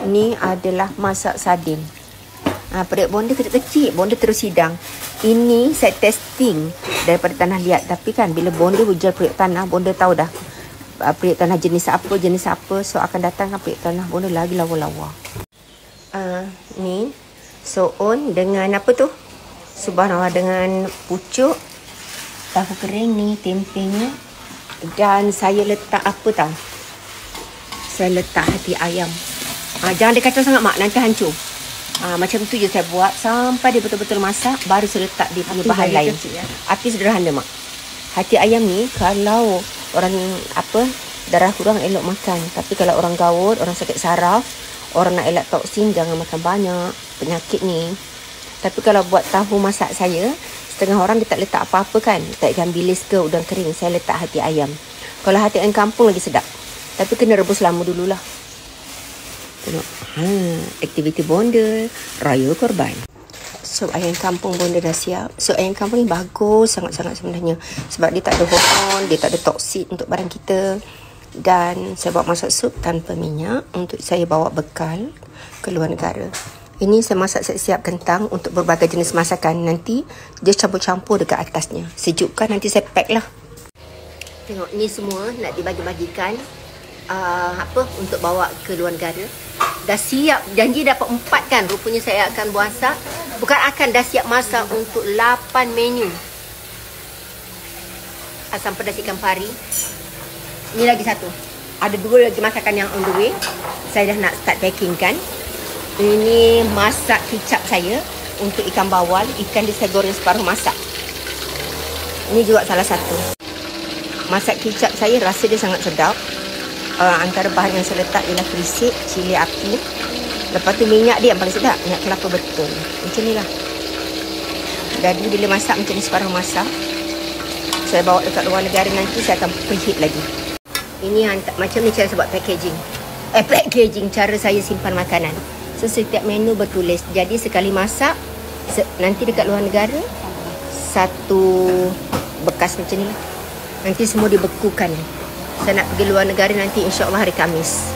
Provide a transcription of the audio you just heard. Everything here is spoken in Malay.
Ni adalah masak sardin. Periuk bonda kecil-kecil, bonda terus hidang. Ini saya testing daripada tanah liat. Tapi kan bila bonda jual periuk tanah, bonda tahu dah periuk tanah jenis apa. So akan datangkan periuk tanah bonda lagi lawa-lawa. Ni soon dengan apa tu? Subhanallah, dengan pucuk, tahu kering ni, tempenya. Dan saya letak apa tahu? Saya letak hati ayam. Jangan dia kacau sangat mak, nanti hancur. Macam tu je saya buat sampai dia betul-betul masak, baru saya letak dia punya bahan lain. Api sederhana mak. Hati ayam ni kalau orang darah kurang elok makan. Tapi kalau orang gawat, orang sakit saraf, orang nak elak toksin, jangan makan banyak penyakit ni. Tapi kalau buat tahu masak saya, setengah orang dia tak letak apa-apa kan. Letak ikan bilis ke udang kering, saya letak hati ayam. Kalau hati ayam kampung lagi sedap. Tapi kena rebus lama dululah. Tengok. Aktiviti bonda, raya korban. Sup ayam kampung bonda dah siap. Sup ayam kampung ni bagus sangat-sangat sebenarnya. Sebab dia tak ada hormon, dia tak ada toksit untuk badan kita. Dan saya bawa masak sup tanpa minyak untuk saya bawa bekal ke luar negara. Ini saya masak siap kentang untuk berbagai jenis masakan. Nanti dia campur-campur dekat atasnya. Sejukkan nanti saya pack lah. Tengok ni semua nak dibagi-bagikan. Untuk bawa ke luar negara. Dah siap, janji dapat 4 kan. Rupanya saya akan masak. Bukan akan, dah siap masak untuk 8 menu. Asam pedas ikan pari. Ini lagi satu. Ada 2 lagi masakan yang on the way. Saya dah nak start packing kan. Ini masak kicap saya untuk ikan bawal. Ikan dia saya goreng separuh masak. Ini juga salah satu. Masak kicap saya rasa dia sangat sedap. Antara bahan yang saya letak ialah kerisik, cili api. Lepas tu minyak dia yang paling sedap. Minyak kelapa betul. Macam ni lah. Jadi bila masak macam ni separuh masak, saya bawa dekat luar negara, nanti saya akan preheat lagi. Ini macam ni cara saya buat packaging. Packaging, cara saya simpan makanan. So setiap menu bertulis. Jadi sekali masak, nanti dekat luar negara, satu bekas macam ni lah. Nanti semua dibekukan. Saya nak pergi luar negara nanti insya-Allah hari Khamis.